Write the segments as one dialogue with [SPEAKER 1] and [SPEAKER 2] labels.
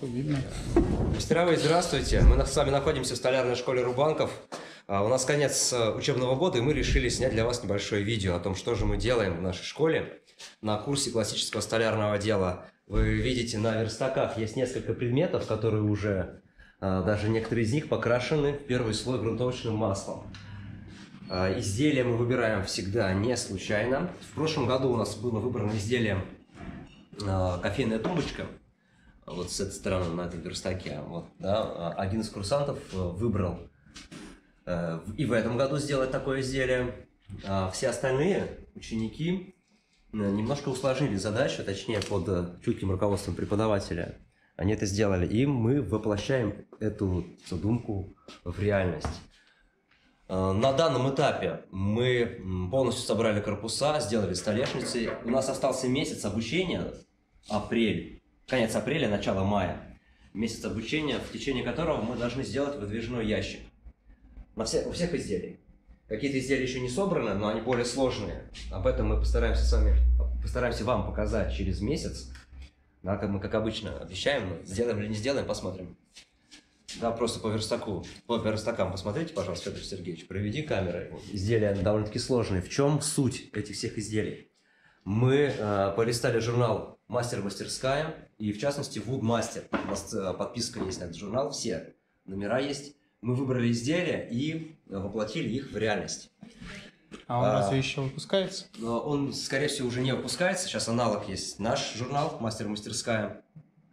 [SPEAKER 1] Видно.
[SPEAKER 2] Мастеровые, здравствуйте. Мы с вами находимся в столярной школе Рубанков. У нас конец учебного года, и мы решили снять для вас небольшое видео о том, что же мы делаем в нашей школе на курсе классического столярного дела. Вы видите, на верстаках есть несколько предметов, которые уже, даже некоторые из них, покрашены в первый слой грунтовочным маслом. Изделия мы выбираем всегда не случайно. В прошлом году у нас было выбрано изделие кофейная тумбочка. Вот с этой стороны, на этом верстаке. Вот, да, один из курсантов выбрал и в этом году сделать такое изделие. Все остальные ученики немножко усложнили задачу, точнее, под чутким руководством преподавателя. Они это сделали, и мы воплощаем эту задумку в реальность. На данном этапе мы полностью собрали корпуса, сделали столешницы. У нас остался месяц обучения, апрель. Конец апреля, начало мая. Месяц обучения, в течение которого мы должны сделать выдвижной ящик. У всех изделий. Какие-то изделия еще не собраны, но они более сложные. Об этом мы постараемся вам показать через месяц. Да, мы, как обычно, обещаем, сделаем или не сделаем, посмотрим. Да, просто по верстакам посмотрите, пожалуйста, Федор Сергеевич, проведи камерой. Изделия довольно-таки сложные. В чем суть этих всех изделий? Мы полистали журнал «Мастер-мастерская» и, в частности, «Вуд-мастер». У нас подписка есть на этот журнал, все номера есть. Мы выбрали изделия и воплотили их в реальность.
[SPEAKER 1] А он разве еще выпускается?
[SPEAKER 2] Он, скорее всего, уже не выпускается. Сейчас аналог есть наш журнал «Мастер-мастерская».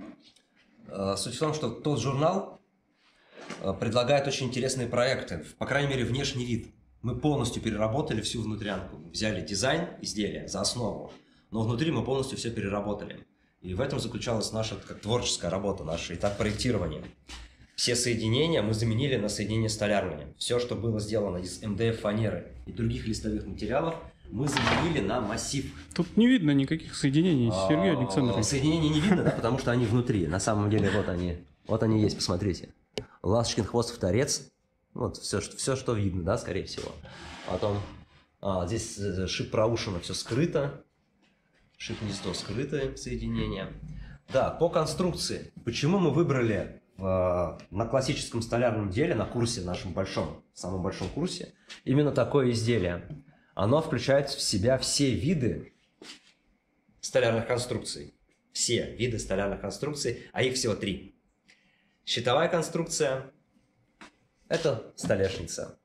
[SPEAKER 2] Суть в том, что тот журнал предлагает очень интересные проекты, по крайней мере, внешний вид. Мы полностью переработали всю внутрянку. Взяли дизайн изделия за основу, но внутри мы полностью все переработали. И в этом заключалась наша творческая работа, наше этап проектирования. Все соединения мы заменили на соединения столярные. Все, что было сделано из МДФ-фанеры и других листовых материалов, мы заменили на массив.
[SPEAKER 1] Тут не видно никаких соединений, Сергей Александрович.
[SPEAKER 2] Соединений не видно, да, потому что они внутри. На самом деле, вот они есть, посмотрите. Ласточкин хвост в торец. Вот все, что видно, да, скорее всего. Потом здесь шип проушина, все скрыто. Шип-гнездо скрытое соединение. Да, по конструкции. Почему мы выбрали на классическом столярном деле, на курсе нашем самом большом курсе, именно такое изделие? Оно включает в себя все виды столярных конструкций. Все виды столярных конструкций, а их всего 3. Щитовая конструкция. Это столешница.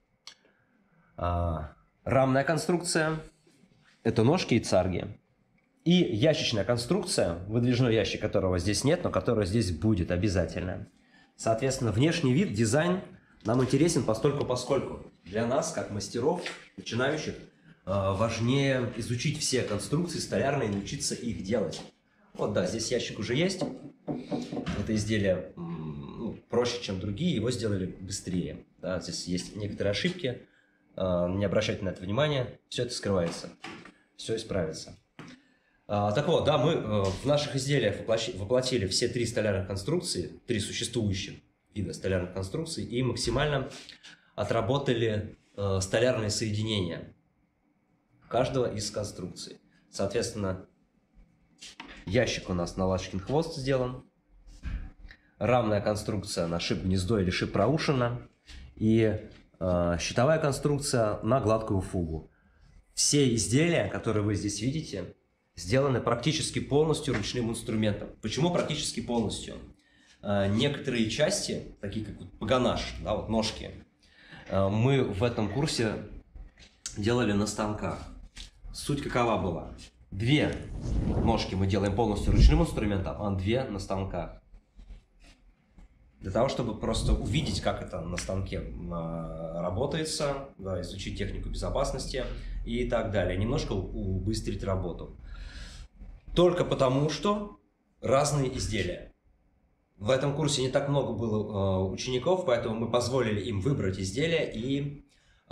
[SPEAKER 2] Рамная конструкция. Это ножки и царги. И ящичная конструкция, выдвижной ящик, которого здесь нет, но который здесь будет обязательно. Соответственно, внешний вид, дизайн нам интересен поскольку для нас, как мастеров, начинающих, важнее изучить все конструкции столярные и научиться их делать. Вот, да, здесь ящик уже есть. Это изделие проще, чем другие, его сделали быстрее. Да, здесь есть некоторые ошибки, не обращайте на это внимания, все это скрывается, все исправится. Так вот, да, мы в наших изделиях воплотили все 3 столярных конструкции, 3 существующих вида столярных конструкций, и максимально отработали столярные соединения каждого из конструкций. Соответственно, ящик у нас на ласточкин хвост сделан, рамная конструкция на шип-гнездо или шип-проушина и щитовая конструкция на гладкую фугу. Все изделия, которые вы здесь видите, сделаны практически полностью ручным инструментом. Почему практически полностью? Некоторые части, такие как погонаж, да, вот ножки, мы в этом курсе делали на станках. Суть какова была? 2 ножки мы делаем полностью ручным инструментом, а 2 на станках. Для того, чтобы просто увидеть, как это на станке работается, да, изучить технику безопасности и так далее. Немножко убыстрить работу. Только потому, что разные изделия. В этом курсе не так много было учеников, поэтому мы позволили им выбрать изделия и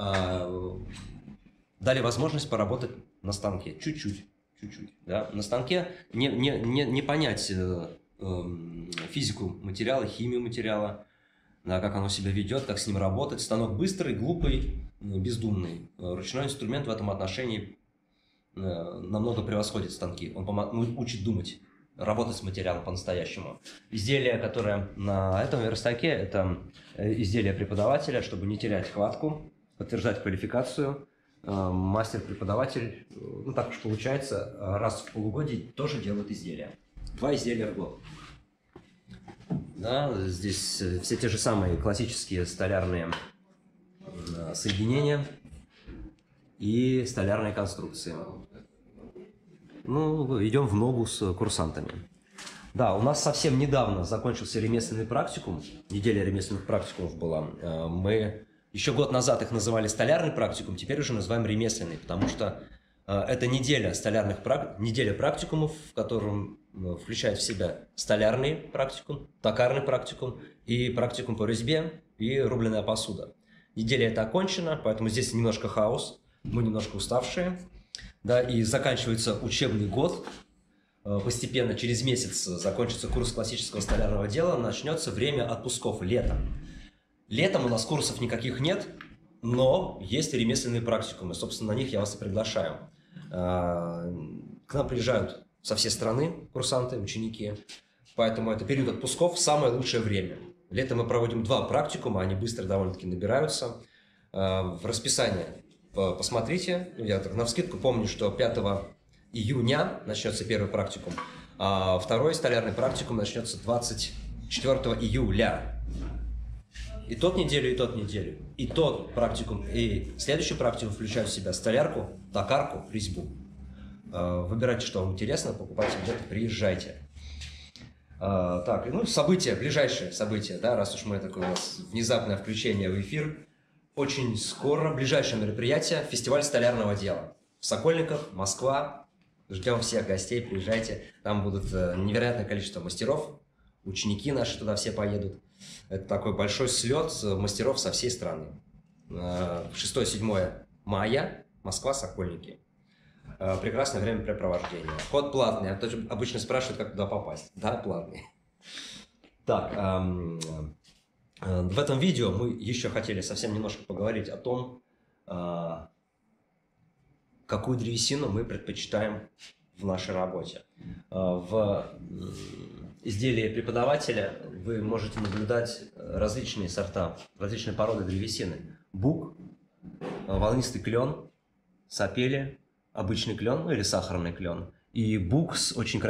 [SPEAKER 2] дали возможность поработать на станке. Чуть-чуть. Да? На станке не понять физику материала, химию материала, да, как оно себя ведет, как с ним работать. Станок быстрый, глупый, бездумный. Ручной инструмент в этом отношении намного превосходит станки. Он учит думать. работать с материалом по-настоящему. Изделие, которое на этом верстаке, это изделие преподавателя, чтобы не терять хватку, подтверждать квалификацию. Мастер-преподаватель, ну так уж получается, раз в полугодие тоже делает изделия. 2 изделия в год. Да, здесь все те же самые классические столярные соединения и столярные конструкции. Ну, идем в ногу с курсантами. Да, у нас совсем недавно закончился ремесленный практикум. Неделя ремесленных практикумов была. Мы еще год назад их называли столярный практикум, теперь уже называем ремесленный, потому что это неделя неделя практикумов, в котором включает в себя столярный практикум, токарный практикум и практикум по резьбе и рубленая посуда. Неделя эта окончена, поэтому здесь немножко хаос, мы немножко уставшие. Да, и заканчивается учебный год. Постепенно, через месяц, закончится курс классического столярного дела, начнется время отпусков, лето. Летом у нас курсов никаких нет, но есть ремесленные практикумы. Собственно, на них я вас и приглашаю. К нам приезжают со всей страны курсанты, ученики. Поэтому это период отпусков, самое лучшее время. Летом мы проводим 2 практикума, они быстро довольно-таки набираются. В расписании посмотрите, я так навскидку помню, что 5 июня начнется первый практикум, а второй столярный практикум начнется 24 июля. И тот неделю, и тот неделю. И тот практикум, и следующий практикум включают в себя столярку, токарку, резьбу. Выбирайте, что вам интересно, покупайте где-то, приезжайте. Так, ну, события, ближайшие события, да, раз уж мы такое у нас внезапное включение в эфир. Очень скоро ближайшее мероприятие – фестиваль столярного дела. В Сокольниках, Москва. Ждем всех гостей, приезжайте. Там будут невероятное количество мастеров. Ученики наши туда все поедут. Это такой большой слет мастеров со всей страны. 6-7 мая, Москва, Сокольники. Прекрасное времяпрепровождение. Вход платный. Обычно спрашивают, как туда попасть. Да, платный. Так, в этом видео мы еще хотели совсем немножко поговорить о том, какую древесину мы предпочитаем в нашей работе. В изделии преподавателя вы можете наблюдать различные сорта, различные породы древесины. Бук, волнистый клен, сапели, обычный клен, ну или сахарный клен. И бук с очень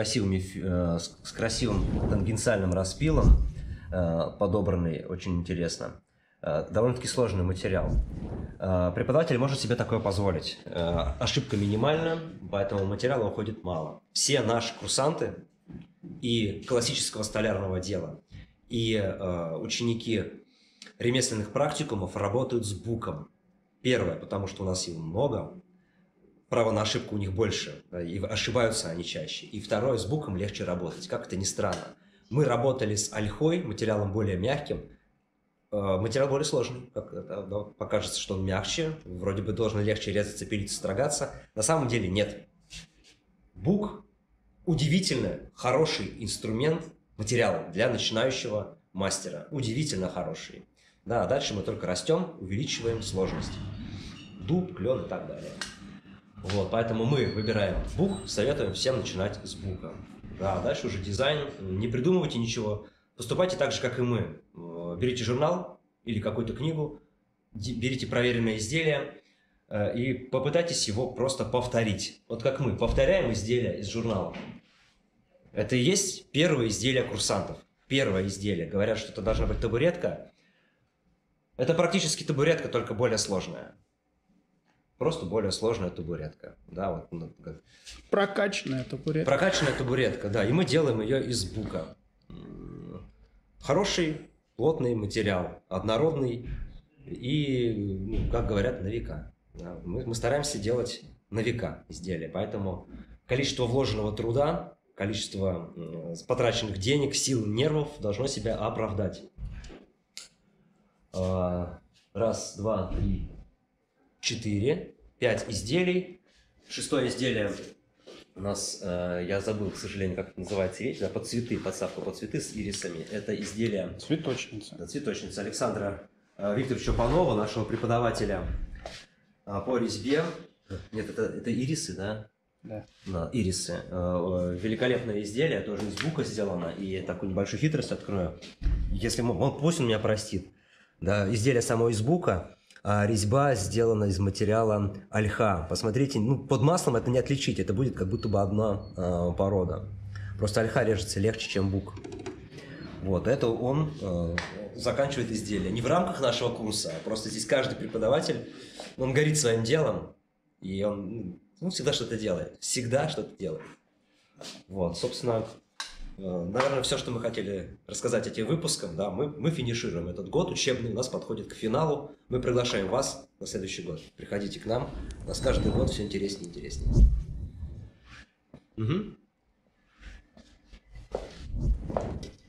[SPEAKER 2] с красивым тангенциальным распилом, подобранный очень интересно. Довольно-таки сложный материал. Преподаватель может себе такое позволить. Ошибка минимальна, поэтому материала уходит мало. Все наши курсанты и классического столярного дела, и ученики ремесленных практикумов работают с буком. Первое, потому что у нас его много, права на ошибку у них больше, и ошибаются они чаще. И второе, с буком легче работать, как это ни странно. Мы работали с ольхой, материалом более мягким. Материал более сложный, покажется, что он мягче, вроде бы должен легче резаться, пилиться, строгаться. На самом деле нет. Бук удивительно хороший инструмент, материал для начинающего мастера. Удивительно хороший. Да, дальше мы только растем, увеличиваем сложность. Дуб, клен и так далее. Вот, поэтому мы выбираем бук, советуем всем начинать с бука. Да, дальше уже дизайн, не придумывайте ничего. Поступайте так же, как и мы. Берите журнал или какую-то книгу, берите проверенное изделие и попытайтесь его просто повторить. Вот как мы повторяем изделия из журнала. Это и есть первое изделие курсантов. Первое изделие. Говорят, что это должна быть табуретка. Это практически табуретка, только более сложная. Просто более сложная табуретка. Да, вот,
[SPEAKER 1] Прокачанная табуретка.
[SPEAKER 2] Прокачанная табуретка, да. И мы делаем ее из бука. Хороший, плотный материал, однородный и, как говорят, на века. Да, мы стараемся делать на века изделия, поэтому количество вложенного труда, количество потраченных денег, сил, нервов должно себя оправдать. 1, 2, 3, 4, 5 изделий. 6-е изделие у нас, я забыл, к сожалению, как это называется, видите, под цветы, подставка под цветы с ирисами. Это изделие...
[SPEAKER 1] Цветочница.
[SPEAKER 2] Да, цветочница Александра Викторовича Панова, нашего преподавателя по резьбе. Нет, это ирисы, да?
[SPEAKER 1] Да.
[SPEAKER 2] Ирисы. Великолепное изделие, тоже из бука сделано. И такую небольшую хитрость открою. Если пусть он меня простит. Да, изделие само из бука, а резьба сделана из материала ольха. Посмотрите, ну, под маслом это не отличить, это будет как будто бы одна порода. Просто ольха режется легче, чем бук. Вот, это он заканчивает изделие. Не в рамках нашего курса, а просто здесь каждый преподаватель, он горит своим делом, и он всегда что-то делает. Всегда что-то делает. Вот, собственно, наверное, все, что мы хотели рассказать этим выпуском, да, мы финишируем этот год учебный, у нас подходит к финалу. Мы приглашаем вас на следующий год. Приходите к нам, у нас каждый год все интереснее и интереснее. Угу.